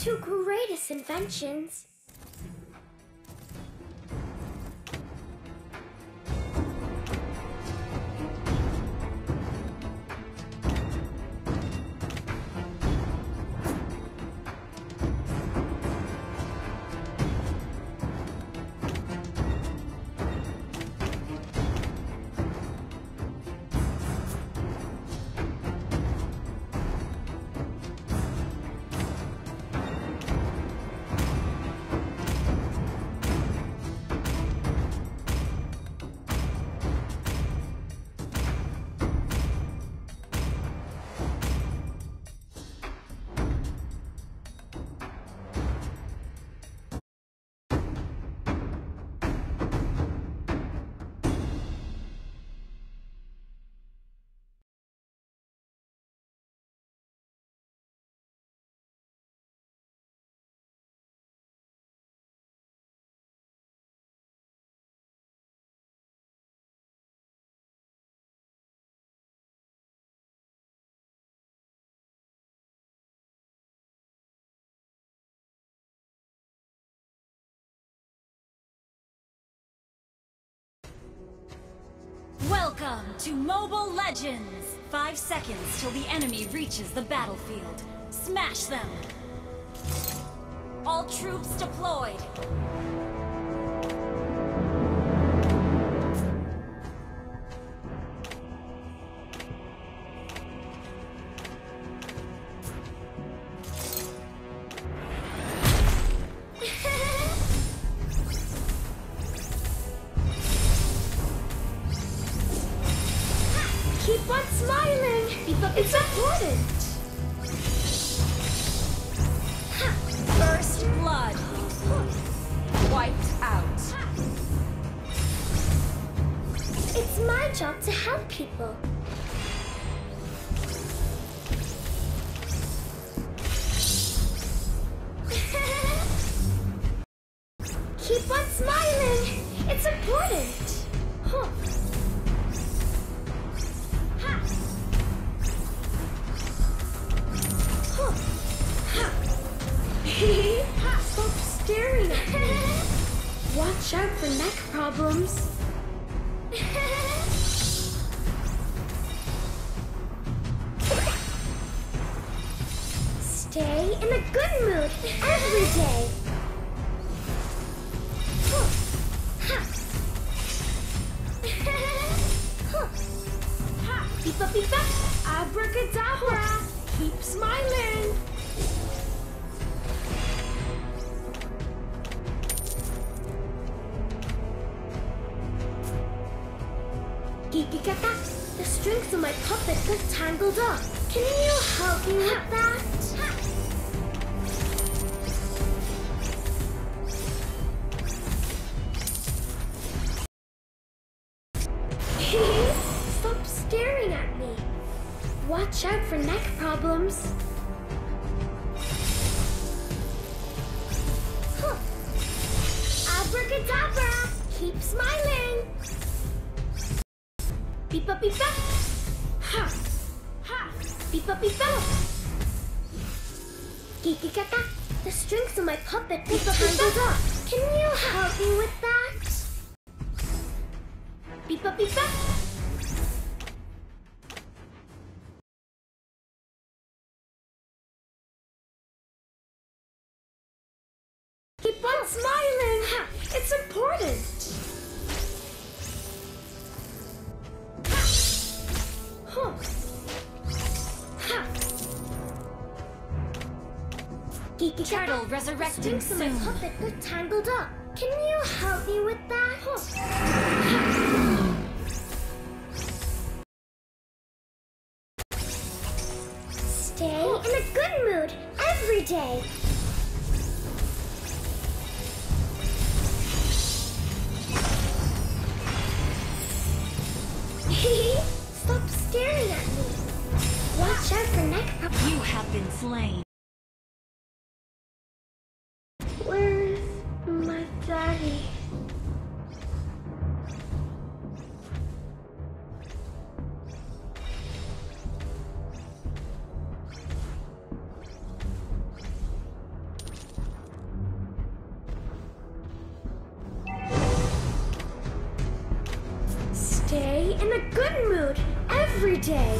two greatest inventions. Welcome to Mobile Legends! 5 seconds till the enemy reaches the battlefield. Smash them! All troops deployed! Keep on smiling! It's important! First blood! Wiped out! It's my job to help people. Keep on smiling! It's important! Huh. Stop staring at me. Watch out for neck problems. Stay in a good mood every day. Beep-a, beep-a, abracadabra. Keep smiling. Kikikaka, the strings of my puppet got tangled up. Can you help me with that? Stop staring at me. Watch out for neck problems. Abracadabra, keep smiling. Beep-a, beep-a. Ha! Ha! Beep-a, beep-a. Kikikaka, the strings of my puppet got tangled up. Can you help me with that? Beep-a, beep-a. Keep on smiling. Ha! It's important. Huh. Ha. Turtle resurrecting Strings of my soon. puppet got tangled up. Can you help me with that? Stay in a good mood every day. Stop staring at me. Watch out for neck problems. You have been slain. Where's my daddy? Stay in a good mood every day.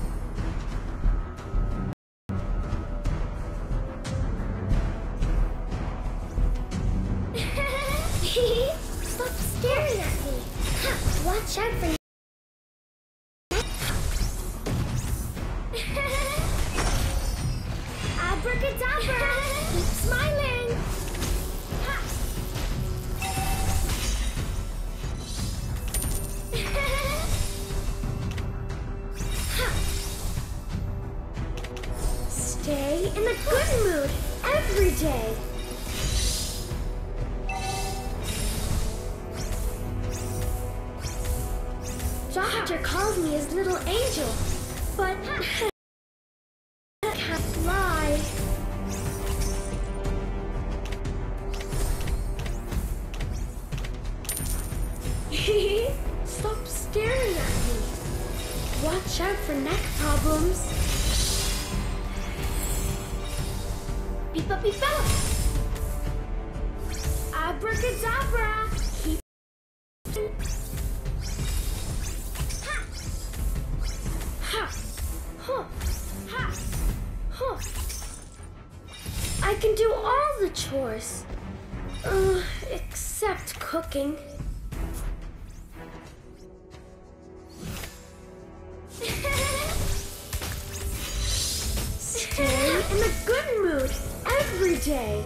Stop staring at me. Watch out for Abracadabra! Keep smiling! Ha. Ha. Stay in a good mood every day. Doctor calls me his little angel, but I can't fly. Stop staring at me. Watch out for neck problems. Beep-a beep-a. Abracadabra. Keep I can do all the chores, except cooking. Stay in a good mood every day.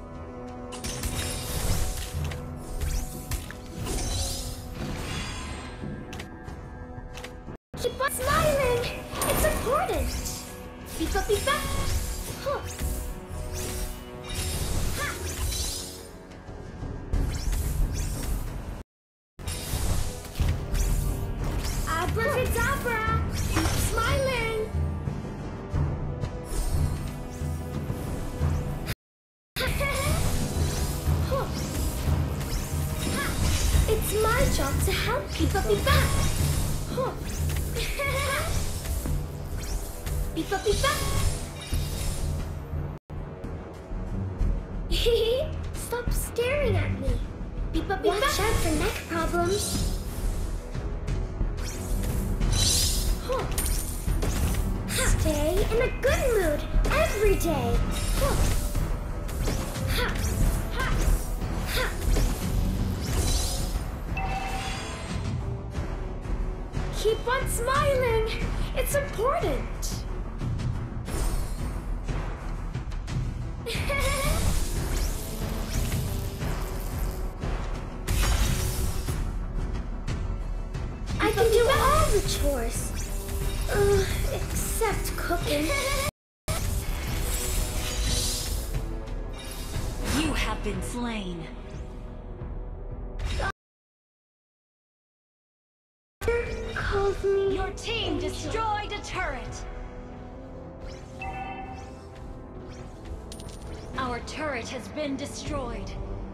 Keep on smiling. It's important. Beep-a beep-a. Huh. Ha. Abracadabra. Keep smiling. Huh. Ha. It's my job to help people. Beep-a beep-a. Huh. Beep-a beep-a. Stop staring at me. Beep-a beep-a. Watch out for neck problems. Huh. Stay in a good mood every day. Huh. Ha. Ha. Ha. Keep on smiling. It's important. I can do all the chores, except cooking. You have been slain. Calls me. Your team destroyed a turret. Our turret has been destroyed.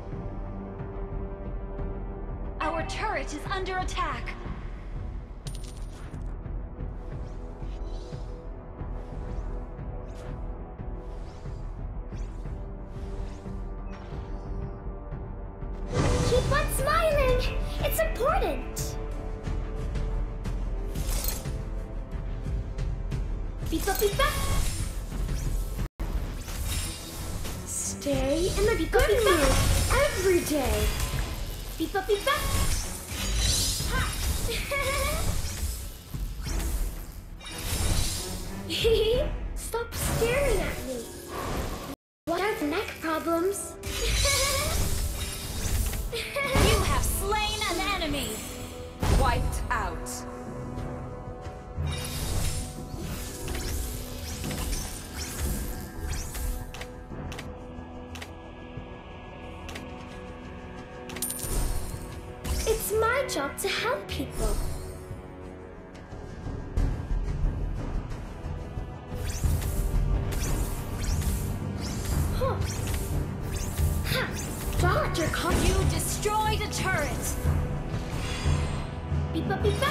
Our turret is under attack. Keep on smiling. It's important. Beep-a beep-a. Stay in the good mood every day. Beep-a beep-a. Ha. Stop staring at me. What are neck problems? You have slain an enemy. Wiped out. It's my job to help people. Huh. Ha. Doctor, You destroyed a turret. Beep-a beep-a.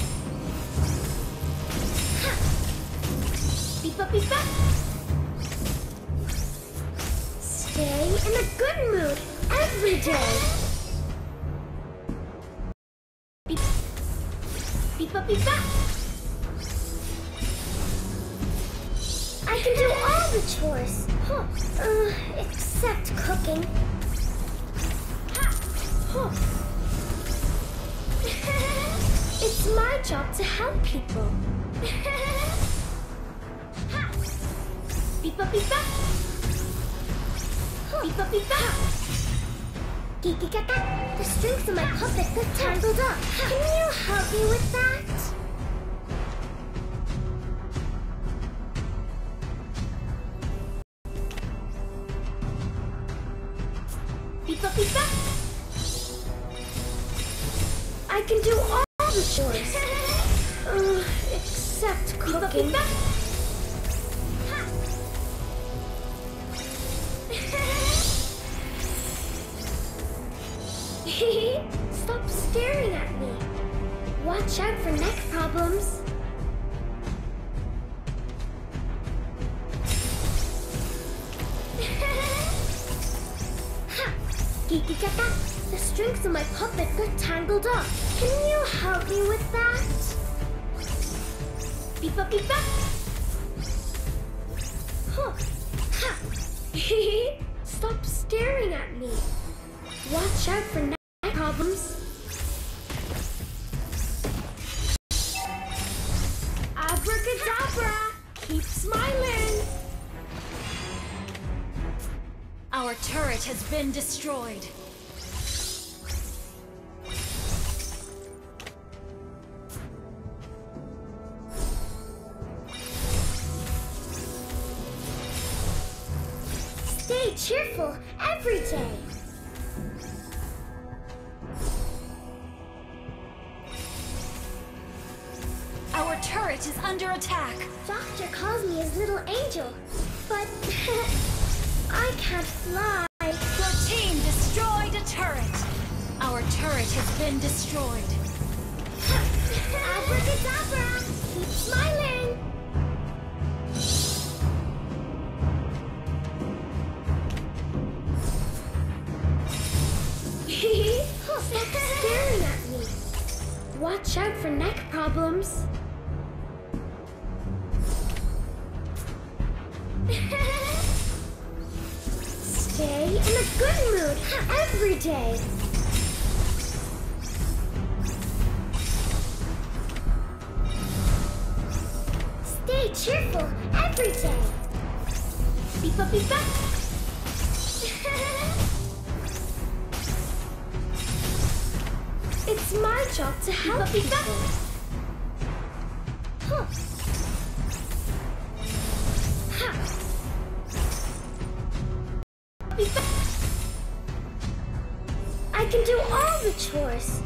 Ha. Beep-a beep-a. Stay in a good mood every day. Beep. Beepa beepa. I can do all the chores. Except cooking. It's my job to help people. Beepa beepa. Beepa beepa. Kiki kaka, the strings of my puppet got tangled up. Can you help me with that? Beepa beepa. I can do all the chores. Except cooking. Beepa, beepa. Stop staring at me. Watch out for neck problems. Kiki kaka, the strings of my puppet got tangled up. Can you help me with that? Beepa beepa. Stop staring at me. Watch out for neck problems. Abracadabra! Keep smiling! Our turret has been destroyed. Stay cheerful every day. Our turret is under attack. Doctor calls me his little angel, but I can't fly. Your team destroyed a turret. Our turret has been destroyed. Abracadabra! Keep smiling! Stop staring at me. Watch out for neck problems. Stay in a good mood every day. Stay cheerful every day. Beepa beepa. It's my job to help people. I can do all the chores.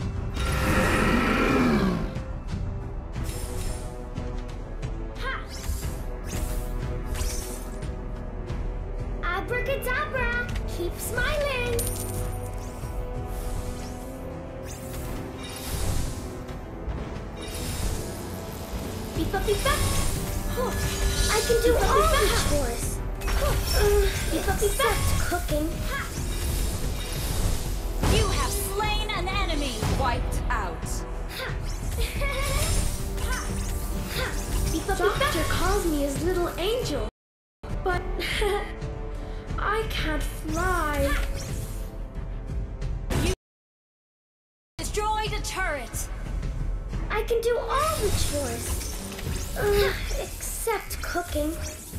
Abracadabra! Keep smiling! Beepa beepa. I can do all the chores. Beepa beepa. Cooking. You have slain an enemy. Wiped out. Doctor calls me his little angel, but I can't fly. You destroyed a turret. I can do all the chores. Except cooking.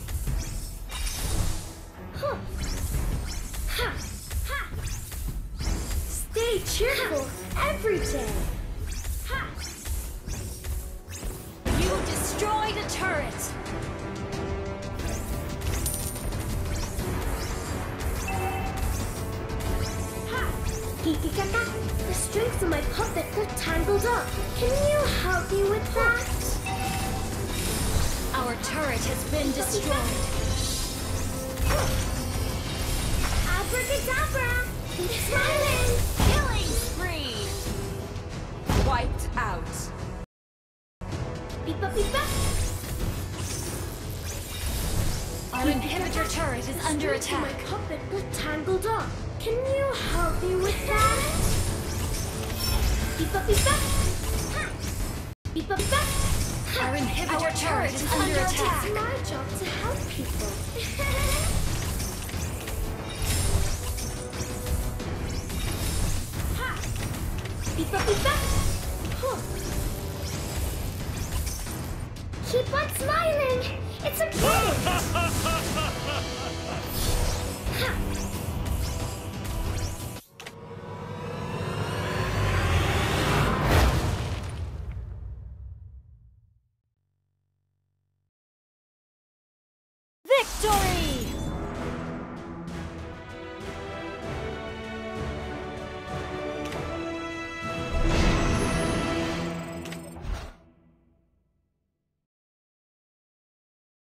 Stay cheerful every day. You destroyed a turret. Kiki kaka, the strings of my puppet got tangled up. Can you help me with that? Our turret has been destroyed. Abracadabra! Keep smiling! Killing spree. Wiped out. Beepa beepa. Our inhibitor turret is under The strings of attack. my puppet got tangled up. Can you help me with that? Beepa beepa. Beepa turret is under attack. It's my job to help people. Ha! Pipa pipa! Huh. Keep on smiling! It's okay! Ha! Victory!